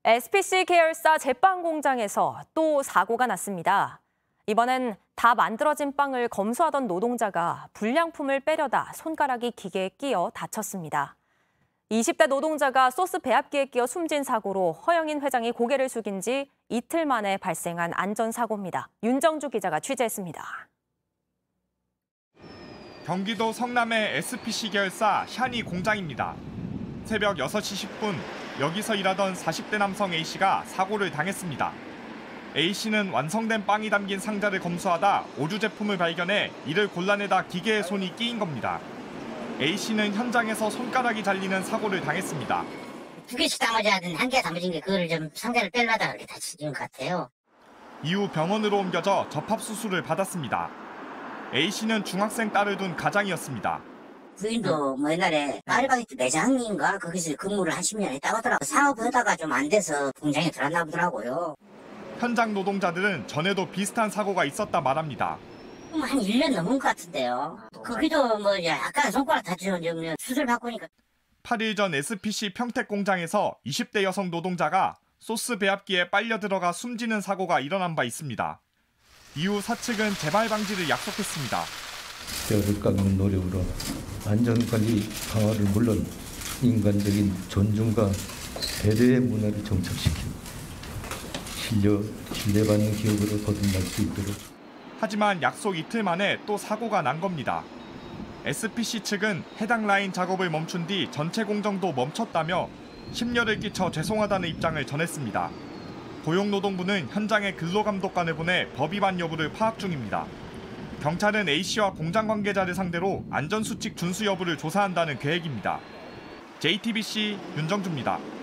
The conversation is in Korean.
SPC 계열사 제빵 공장에서 또 사고가 났습니다. 이번엔 다 만들어진 빵을 검수하던 노동자가 불량품을 빼려다 손가락이 기계에 끼어 다쳤습니다. 20대 노동자가 소스 배합기에 끼어 숨진 사고로 허영인 회장이 고개를 숙인 지 이틀 만에 발생한 안전사고입니다. 윤정주 기자가 취재했습니다. 경기도 성남의 SPC 계열사 샤니 공장입니다. 새벽 6시 10분 여기서 일하던 40대 남성 A씨가 사고를 당했습니다. A씨는 완성된 빵이 담긴 상자를 검수하다 오류 제품을 발견해 이를 골라내다 기계에 손이 끼인 겁니다. A씨는 현장에서 손가락이 잘리는 사고를 당했습니다. 2개씩 담아져야 되는데 1개 담아진 게 그거를 좀 상자를 빼려다가 이렇게 다친 것 같아요. 이후 병원으로 옮겨져 접합수술을 받았습니다. A씨는 중학생 딸을 둔 가장이었습니다. 부인도 옛날에 아르바이트 매장인가 거기서 근무를 한 10년 했다고 하더라고요. 사업하다가 좀 안 돼서 공장에 들어왔나 보더라고요. 현장 노동자들은 전에도 비슷한 사고가 있었다 말합니다. 한 1년 넘은 것 같은데요. 거기도 약간 손가락 다치는 수술 받고 니까. 8일 전 SPC 평택 공장에서 20대 여성 노동자가 소스 배합기에 빨려 들어가 숨지는 사고가 일어난 바 있습니다. 이후 사측은 재발 방지를 약속했습니다. 뼈를 깎는 노력으로 안전관리 강화를 물론 인간적인 존중과 배려의 문화를 정착시키고 신뢰받는 기업으로 거듭날 수 있도록. 하지만 약속 이틀 만에 또 사고가 난 겁니다. SPC 측은 해당 라인 작업을 멈춘 뒤 전체 공정도 멈췄다며 심려를 끼쳐 죄송하다는 입장을 전했습니다. 고용노동부는 현장에 근로감독관을 보내 법 위반 여부를 파악 중입니다. 경찰은 A씨와 공장 관계자를 상대로 안전수칙 준수 여부를 조사한다는 계획입니다. JTBC 윤정주입니다.